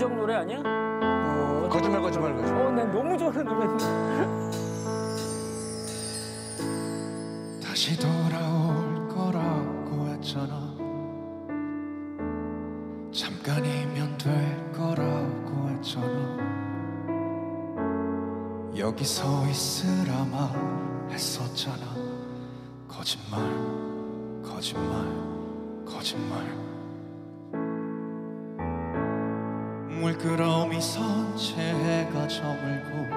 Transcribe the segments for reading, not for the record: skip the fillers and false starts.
지역 노래 아니야? 거짓말 거짓말 거짓말. 난 너무 좋아하는 노래인데. 다시 돌아올 거라고 했잖아. 잠깐이면 될 거라고 했잖아. 여기 서 있으라 말했었잖아. 거짓말 거짓말 거짓말. 물끄러미 선채 해가 저물고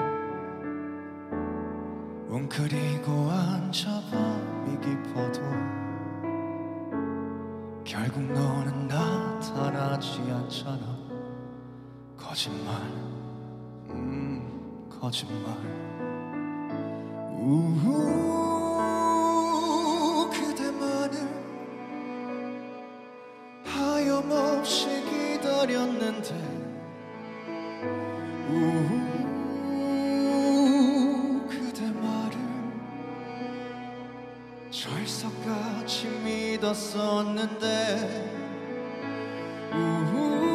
웅크리고 앉아 밤이 깊어도 결국 너는 나타나지 않잖아. 거짓말 거짓말. 우후 그대만을 하염없이 기다렸는데 우후 그대 말을 철석같이 믿었었는데 우후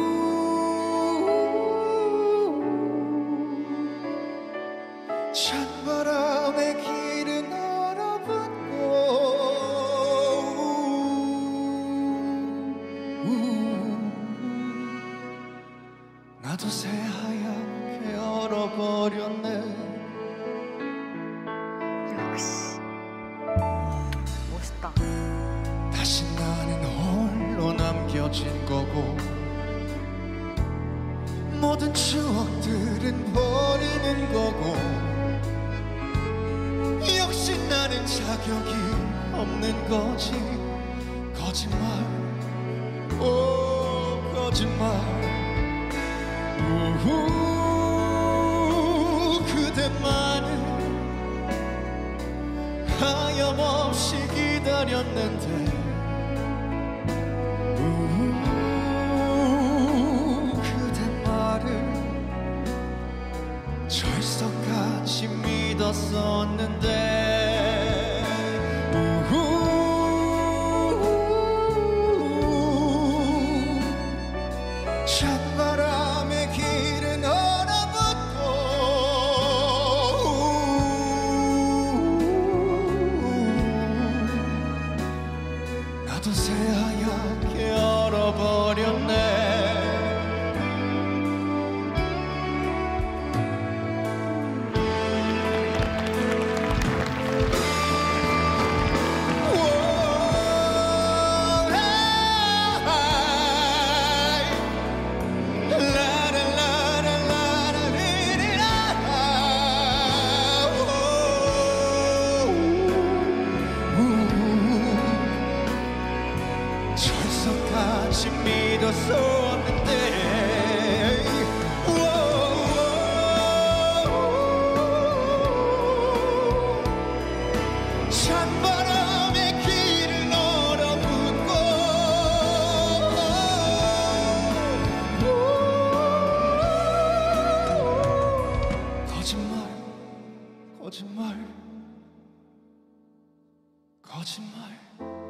찬바람에 길을 얼어붙고 나도 새하얗게 얼어버렸네. 역시 멋있다. 다시 나는 홀로 남겨진 거고 모든 추억들은 버리는 거고 역시 나는 자격이 없는 거지. 거짓말 오 거짓말. 우후 그대만을 하염없이 기다렸는데 우후 그대 말을 철석같이 믿었었는데 우후 찬바람에 길은 얼어붙고 나도 새하얗게 얼어버렸네. 철석같이 믿었었는데 찬바람에 길을 얼어붙고 거짓말 거짓말 거짓말.